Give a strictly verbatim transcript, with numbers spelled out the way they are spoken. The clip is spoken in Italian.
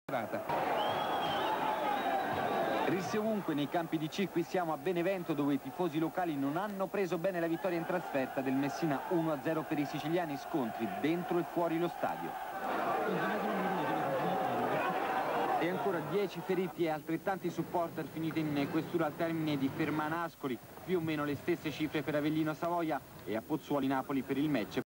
Risse ovunque nei campi di C, qui siamo a Benevento dove i tifosi locali non hanno preso bene la vittoria in trasferta del Messina uno a zero per i siciliani, scontri dentro e fuori lo stadio. E ancora dieci feriti e altrettanti supporter finiti in questura al termine di Fermana Ascoli, più o meno le stesse cifre per Avellino Savoia e a Pozzuoli Napoli per il match